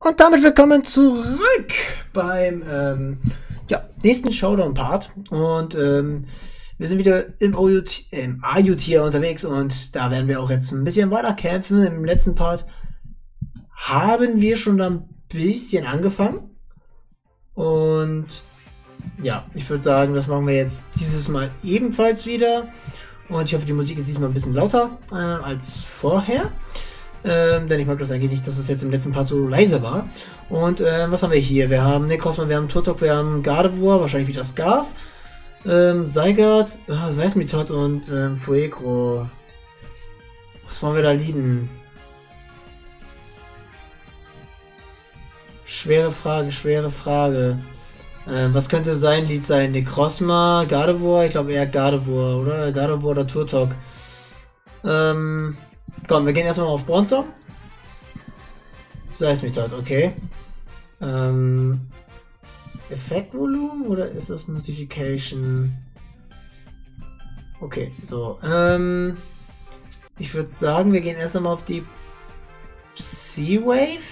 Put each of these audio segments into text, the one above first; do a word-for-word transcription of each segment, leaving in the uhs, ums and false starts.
Und damit willkommen zurück beim ähm, ja, nächsten Showdown-Part. Und ähm, wir sind wieder im, im A U-Tier unterwegs und da werden wir auch jetzt ein bisschen weiter kämpfen. Im letzten Part haben wir schon ein bisschen angefangen. Und ja, ich würde sagen, das machen wir jetzt dieses Mal ebenfalls wieder. Und ich hoffe, die Musik ist diesmal ein bisschen lauter äh, als vorher. Ähm, denn ich mag das eigentlich nicht, dass es jetzt im letzten Part so leise war. Und äh, was haben wir hier? Wir haben Necrozma, wir haben Turtok, wir haben Gardevoir, wahrscheinlich wieder Scarf. Ähm, Zygarde, äh, Seismitoad und ähm, Fuegro. Was wollen wir da leaden? Schwere Frage, schwere Frage. Ähm, was könnte sein Lied sein? Necrozma, Gardevoir? Ich glaube eher Gardevoir, oder? Gardevoir oder Turtok. Ähm... Komm, wir gehen erstmal auf Bronzong. Seismitoad, okay. Ähm, Effektvolumen oder ist das Notification? Okay, so. Ähm, ich würde sagen, wir gehen erst einmal auf die Psy-Wave.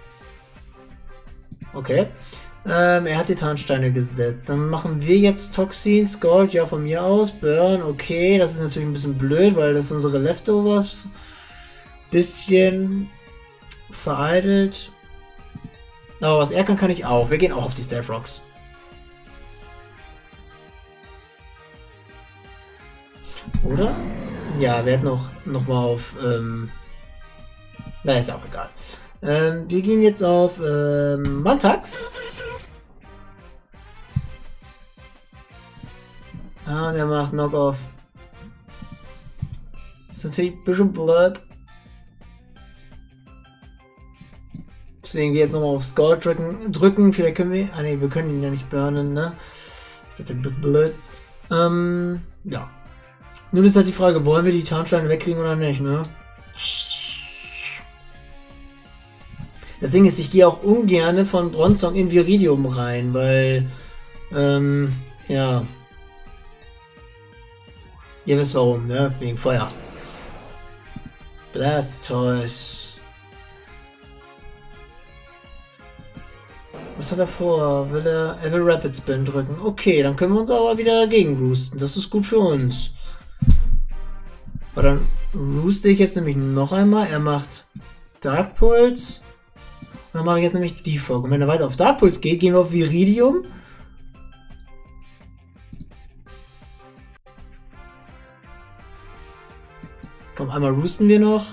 Okay. Ähm, er hat die Tarnsteine gesetzt. Dann machen wir jetzt Toxin, Scald, ja von mir aus. Burn, okay. Das ist natürlich ein bisschen blöd, weil das unsere Leftovers bisschen vereitelt. Aber was er kann, kann ich auch. Wir gehen auch auf die Stealth Rocks. Oder? Ja, wir hätten noch, noch mal auf... Ähm, na, ist ja auch egal. Ähm, wir gehen jetzt auf ähm, Mantax. Ah, der macht Knock-Off. Ist natürlich ein bisschen blöd. Deswegen wir jetzt nochmal auf Skull drücken, drücken. Vielleicht können wir... Ah ne, wir können ihn ja nicht burnen, ne? Das ist natürlich ein bisschen blöd. Ähm, ja. Nun ist halt die Frage, wollen wir die Tarnsteine wegkriegen oder nicht, ne? Das Ding ist, ich gehe auch ungern von Bronzong in Viridium rein, weil... Ähm, ja... Ihr wisst warum, ne? Wegen Feuer. Blastoise. Was hat er vor? Will er, er will Rapid Spin drücken. Okay, dann können wir uns aber wieder dagegen roosten. Das ist gut für uns. Aber dann rooste ich jetzt nämlich noch einmal. Er macht Dark Pulse. Und dann mache ich jetzt nämlich Defog. Und wenn er weiter auf Dark Pulse geht, gehen wir auf Viridium. Komm, einmal roosten wir noch.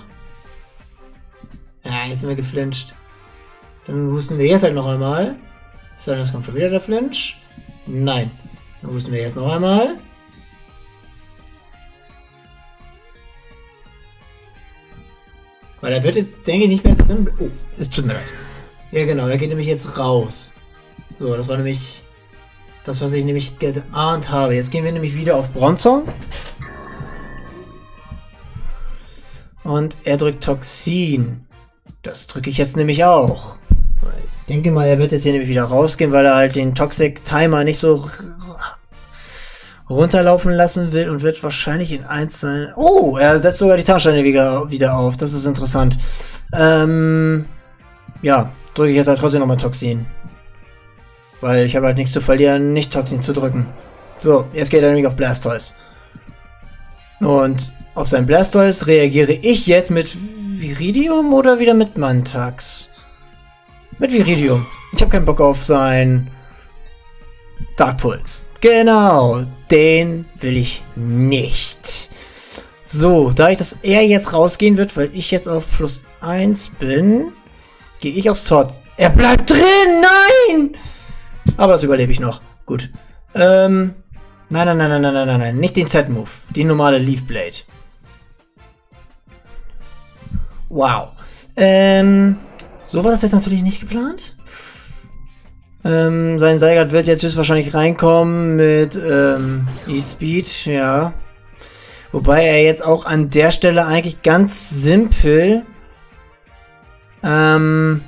Ja, jetzt sind wir geflincht. Dann roosten wir jetzt halt noch einmal. So, das kommt schon wieder der Flinch. Nein. Dann roosten wir jetzt noch einmal. Weil er wird jetzt, denke ich, nicht mehr drin. Oh, es tut mir leid. Ja, genau, er geht nämlich jetzt raus. So, das war nämlich das, was ich nämlich geahnt habe. Jetzt gehen wir nämlich wieder auf Bronzong. Und er drückt Toxin. Das drücke ich jetzt nämlich auch. So, ich denke mal, er wird jetzt hier nämlich wieder rausgehen, weil er halt den Toxic Timer nicht so runterlaufen lassen will und wird wahrscheinlich in eins sein. Oh, er setzt sogar die Tarnsteine wieder, wieder auf. Das ist interessant. Ähm, ja, drücke ich jetzt halt trotzdem nochmal Toxin. Weil ich habe halt nichts zu verlieren, nicht Toxin zu drücken. So, jetzt geht er nämlich auf Blastoise. Und auf sein Blastoise reagiere ich jetzt mit Viridium oder wieder mit Mantax? Mit Viridium. Ich habe keinen Bock auf sein Dark Pulse. Genau, den will ich nicht. So, da ich das er jetzt rausgehen wird, weil ich jetzt auf plus eins bin, gehe ich auf Sword. Er bleibt drin! Nein! Aber das überlebe ich noch. Gut. Ähm... Nein, nein, nein, nein, nein, nein, nein, nicht den Z-Move. Die normale Leaf Blade. Wow. Ähm, so war das jetzt natürlich nicht geplant. Ähm, sein Zygarde wird jetzt höchstwahrscheinlich reinkommen mit ähm, E-Speed, ja. Wobei er jetzt auch an der Stelle eigentlich ganz simpel ähm,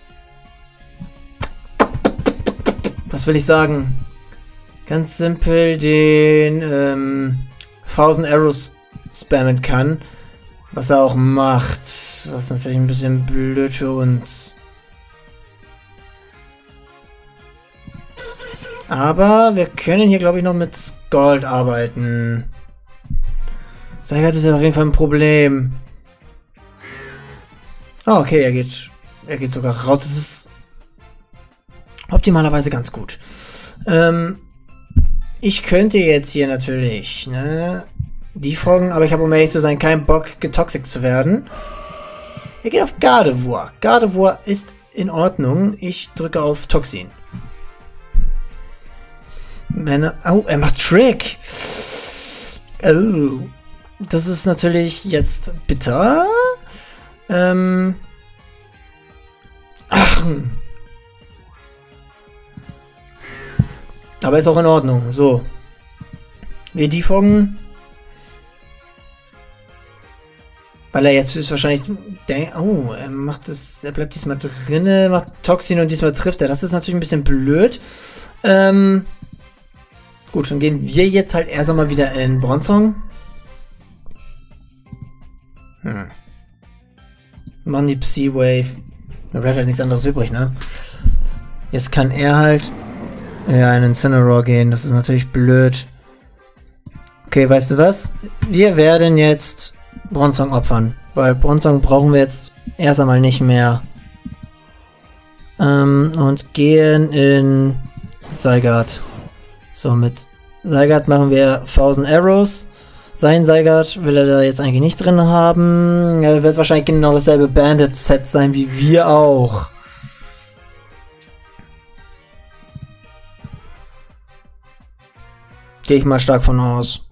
was will ich sagen? Ganz simpel den ähm, Thousand Arrows spammen kann. Was er auch macht. Was natürlich ein bisschen blöd für uns. Aber wir können hier, glaube ich, noch mit Gold arbeiten. Sagat ist ja auf jeden Fall ein Problem. Oh, okay, er geht, er geht sogar raus. Das ist optimalerweise ganz gut. Ähm, ich könnte jetzt hier natürlich, ne, die folgen, aber ich habe, um ehrlich zu sein, keinen Bock, getoxic zu werden. Er geht auf Gardevoir. Gardevoir ist in Ordnung. Ich drücke auf Toxin. Meine, oh, er macht Trick. Oh. Das ist natürlich jetzt bitter. Ähm. Ach. Aber ist auch in Ordnung. So. Wir defogen. Weil er jetzt ist wahrscheinlich. Oh, er macht das. Er bleibt diesmal drinne, macht Toxin und diesmal trifft er. Das ist natürlich ein bisschen blöd. Ähm. Gut, dann gehen wir jetzt halt erst einmal wieder in Bronzong. Hm. Machen die Psy-Wave. Da bleibt halt nichts anderes übrig, ne? Jetzt kann er halt ja, in Incineroar gehen. Das ist natürlich blöd. Okay, weißt du was? Wir werden jetzt Bronzong opfern. Weil Bronzong brauchen wir jetzt erst einmal nicht mehr. Ähm, und gehen in Zygarde. So, mit Zygarde machen wir tausend Arrows. Sein Zygarde will er da jetzt eigentlich nicht drin haben. Er wird wahrscheinlich genau dasselbe Bandit-Set sein wie wir auch. Gehe ich mal stark von aus.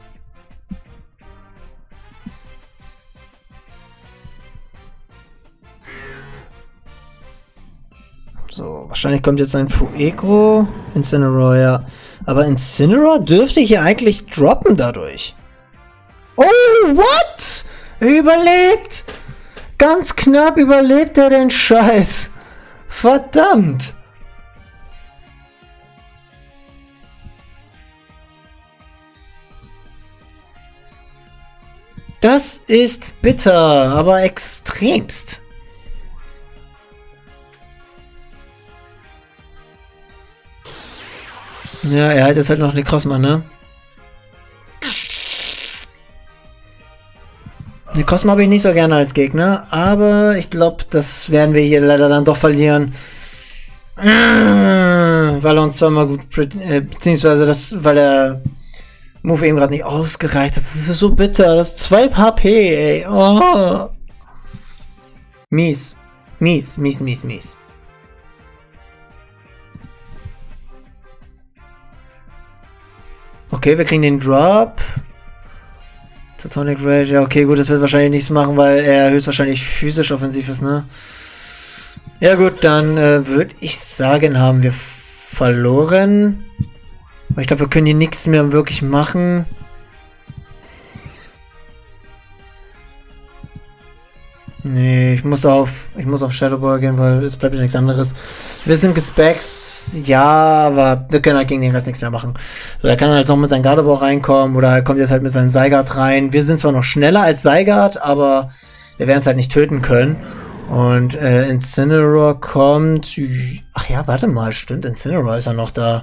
So, wahrscheinlich kommt jetzt ein Fueco. Incineroar, ja. Aber Incineroar dürfte hier eigentlich droppen dadurch. Oh, what? Er überlebt! Ganz knapp überlebt er den Scheiß. Verdammt! Das ist bitter, aber extremst. Ja, er hat jetzt halt noch eine Cosma, ne? Eine Cosma habe ich nicht so gerne als Gegner, aber ich glaube, das werden wir hier leider dann doch verlieren. Weil er uns zweimal gut, äh, beziehungsweise das, weil der Move eben gerade nicht ausgereicht hat. Das ist so bitter. Das ist zwei H P, ey. Oh. Mies. Mies, mies, mies, mies. Okay, wir kriegen den Drop. Totonic Rage, ja, okay, gut, das wird wahrscheinlich nichts machen, weil er höchstwahrscheinlich physisch offensiv ist, ne? Ja gut, dann äh, würde ich sagen, haben wir verloren. Aber ich glaube, wir können hier nichts mehr wirklich machen. Nee, ich muss auf, ich muss auf Shadow Ball gehen, weil es bleibt ja nichts anderes. Wir sind gespext, ja, aber wir können halt gegen den Rest nichts mehr machen. So, er kann halt noch mit seinem Gardevoir reinkommen oder er kommt jetzt halt mit seinem Zygarde rein. Wir sind zwar noch schneller als Zygarde, aber wir werden es halt nicht töten können. Und äh, Incineroar kommt... Ach ja, warte mal, stimmt, Incineroar ist ja noch da.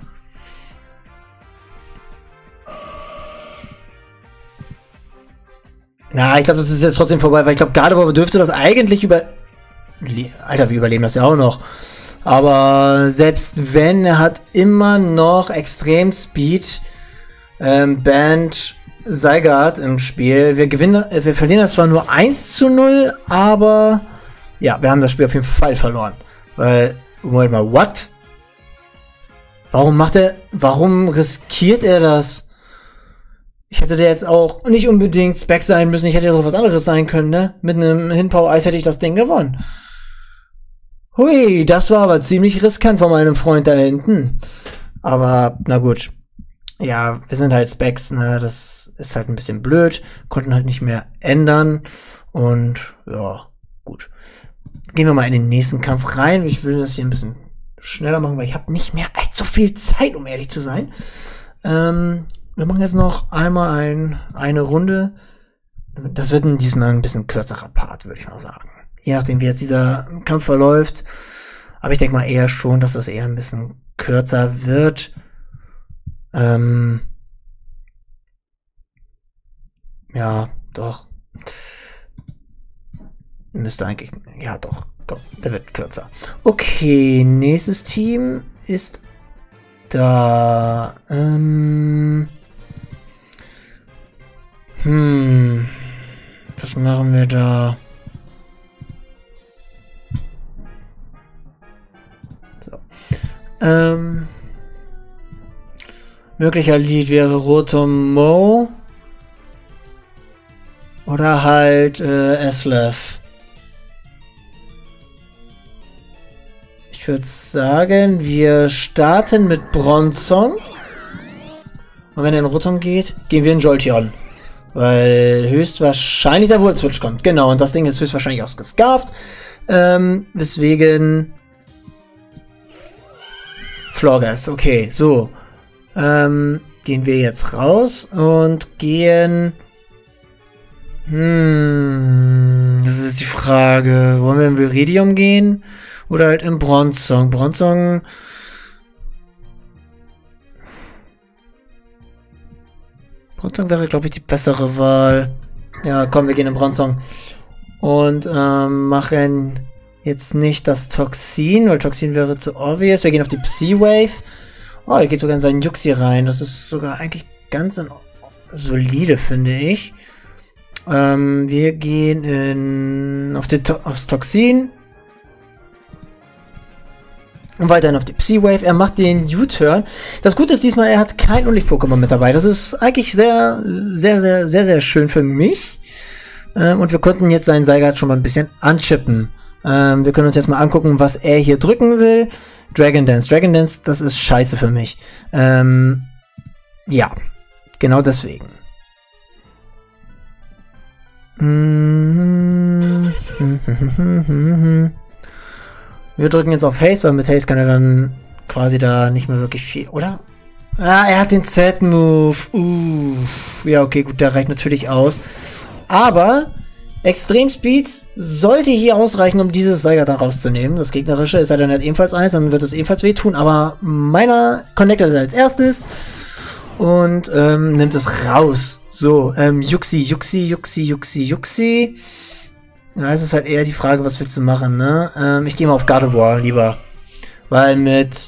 Na, ich glaube, das ist jetzt trotzdem vorbei, weil ich glaube, Gardevoir dürfte das eigentlich über... Alter, wir überleben das ja auch noch. Aber selbst wenn, er hat immer noch extrem Speed. Ähm, Band Zygarde im Spiel. Wir gewinnen, wir verlieren das zwar nur eins zu null, aber ja, wir haben das Spiel auf jeden Fall verloren. Weil, Moment mal, what? Warum macht er, warum riskiert er das? Ich hätte der jetzt auch nicht unbedingt Spec sein müssen. Ich hätte ja doch was anderes sein können, ne? Mit einem Hinpower-Eis hätte ich das Ding gewonnen. Hui, das war aber ziemlich riskant von meinem Freund da hinten. Aber, na gut. Ja, wir sind halt Specs, ne? Das ist halt ein bisschen blöd. Konnten halt nicht mehr ändern. Und, ja, gut. Gehen wir mal in den nächsten Kampf rein. Ich will das hier ein bisschen schneller machen, weil ich habe nicht mehr allzu viel Zeit, um ehrlich zu sein. Ähm... Wir machen jetzt noch einmal ein, eine Runde. Das wird diesmal ein bisschen kürzerer Part, würde ich mal sagen. Je nachdem, wie jetzt dieser Kampf verläuft. Aber ich denke mal eher schon, dass das eher ein bisschen kürzer wird. Ähm. Ja, doch. Müsste eigentlich... Ja, doch. Komm, der wird kürzer. Okay, nächstes Team ist da. Ähm... Hm... Was machen wir da? So. Ähm... Möglicher Lead wäre Rotom Mo. Oder halt äh, Aslef. Ich würde sagen, wir starten mit Bronzong. Und wenn er in Rotom geht, gehen wir in Jolteon. Weil höchstwahrscheinlich der Volt-Switch kommt. Genau, und das Ding ist höchstwahrscheinlich auch gescarft. Ähm, deswegen... Florges, okay, so. Ähm, gehen wir jetzt raus und gehen... Hm, das ist die Frage. Wollen wir in Viridium gehen? Oder halt in Bronzong? Bronzong... Bronzong wäre, glaube ich, die bessere Wahl. Ja, komm, wir gehen in Bronzong. Und ähm, machen jetzt nicht das Toxin, weil Toxin wäre zu obvious. Wir gehen auf die Psy-Wave. Oh, er geht sogar in seinen Juxi rein. Das ist sogar eigentlich ganz in solide, finde ich. Ähm, wir gehen in auf die to aufs Toxin. Und weiterhin auf die Psy-Wave. Er macht den U-Turn. Das Gute ist diesmal, er hat kein Unlicht-Pokémon mit dabei. Das ist eigentlich sehr, sehr, sehr, sehr, sehr schön für mich. Ähm, und wir konnten jetzt seinen Zygarde schon mal ein bisschen anchippen. Ähm, wir können uns jetzt mal angucken, was er hier drücken will. Dragon Dance. Dragon Dance, das ist scheiße für mich. Ähm, ja. Genau deswegen. Wir drücken jetzt auf Haste, weil mit Haste kann er dann quasi da nicht mehr wirklich viel, oder? Ah, er hat den Z-Move. Uh, ja, okay, gut, der reicht natürlich aus. Aber Extrem Speed sollte hier ausreichen, um dieses Zygarde dann rauszunehmen. Das gegnerische ist ja dann halt ebenfalls eins, dann wird es ebenfalls wehtun. Aber meiner connectet es als erstes und ähm, nimmt es raus. So, ähm, Juxi, Juxi, Juxi, Juxi, Juxi. Ja, es ist halt eher die Frage, was willst du machen, ne? Ähm, ich gehe mal auf Gardevoir lieber. Weil mit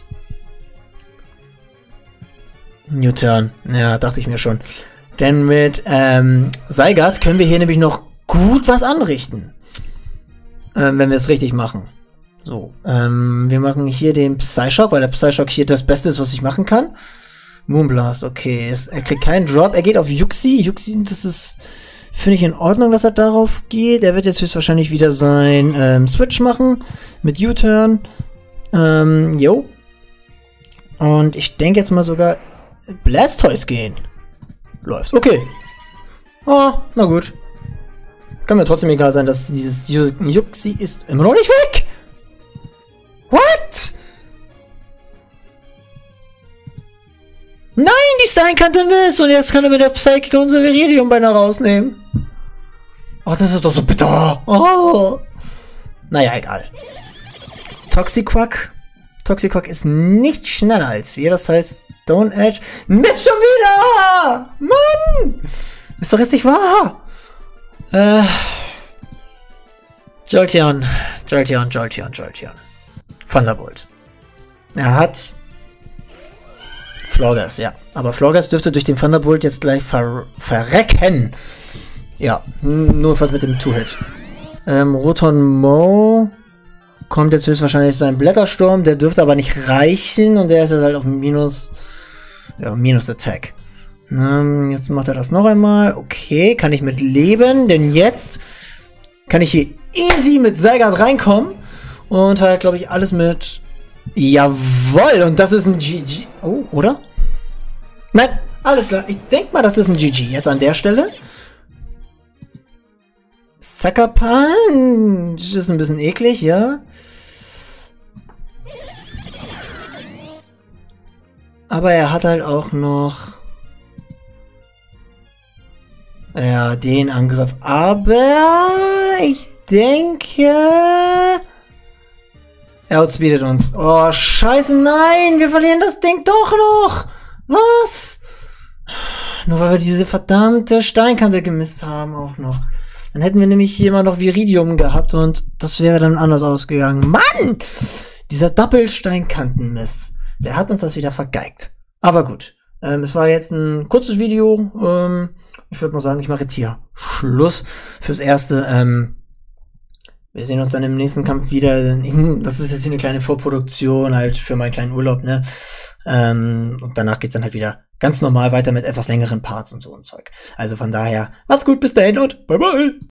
U-Turn, ja, dachte ich mir schon. Denn mit ähm, Zygarde können wir hier nämlich noch gut was anrichten. Ähm, wenn wir es richtig machen. So, ähm, wir machen hier den Psyshock, weil der Psyshock hier das Beste ist, was ich machen kann. Moonblast, okay. Es, er kriegt keinen Drop, er geht auf Juxi. Juxi, das ist, finde ich in Ordnung, dass er darauf geht. Er wird jetzt höchstwahrscheinlich wieder sein ähm, Switch machen mit U-Turn. Ähm, jo. Und ich denke jetzt mal sogar Blastoise gehen. Läuft, okay. Oh, na gut. Kann mir trotzdem egal sein, dass dieses Juxi ist immer noch nicht weg. What? Nein, die Steinkante Mist. Und jetzt kann er mit der Psychic unser Viridium beinahe rausnehmen. Ach, das ist doch so bitter. Oh. Naja, egal. Toxiquack. Toxiquack ist nicht schneller als wir. Das heißt, Stone Edge. Mist schon wieder! Mann! Ist doch jetzt nicht wahr. Äh. Jolteon. Jolteon, Jolteon, Jolteon. Thunderbolt. Er hat Florges, ja. Aber Florges dürfte durch den Thunderbolt jetzt gleich ver verrecken. Ja, nur was mit dem Two-Hit. Ähm, Rotom Mo kommt jetzt höchstwahrscheinlich sein Blättersturm. Der dürfte aber nicht reichen und der ist jetzt halt auf Minus. Ja, Minus-Attack. Ähm, jetzt macht er das noch einmal. Okay, kann ich mit leben, denn jetzt kann ich hier easy mit Zygarde reinkommen und halt, glaube ich, alles mit... Jawoll, und das ist ein G G. Oh, oder? Nein, alles klar. Ich denke mal, das ist ein G G. Jetzt an der Stelle. Sucker Punch ist ein bisschen eklig, ja. Aber er hat halt auch noch... Ja, den Angriff. Aber ich denke... Er outspeedet uns. Oh, scheiße, nein! Wir verlieren das Ding doch noch! Was? Nur weil wir diese verdammte Steinkante gemisst haben auch noch. Dann hätten wir nämlich hier immer noch Viridium gehabt und das wäre dann anders ausgegangen. Mann! Dieser Doppelsteinkantenmiss. Der hat uns das wieder vergeigt. Aber gut. Ähm, es war jetzt ein kurzes Video. Ähm, ich würde mal sagen, ich mache jetzt hier Schluss fürs Erste. Ähm, wir sehen uns dann im nächsten Kampf wieder. Das ist jetzt hier eine kleine Vorproduktion halt für meinen kleinen Urlaub, ne? Ähm, und danach geht's dann halt wieder ganz normal weiter mit etwas längeren Parts und so und Zeug. Also von daher, macht's gut, bis dahin und bye bye!